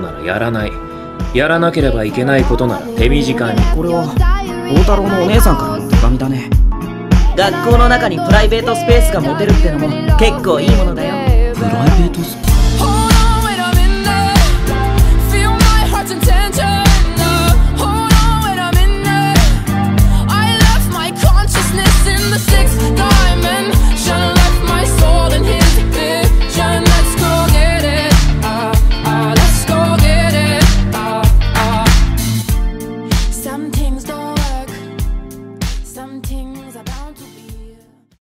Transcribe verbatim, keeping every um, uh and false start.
ならやらない。やらなければいけないことなら手短に。 これは大太郎のお姉さんからの手紙だね。 学校の中にプライベートスペースが持てるってのも結構いいものだよ。 プライベートスペース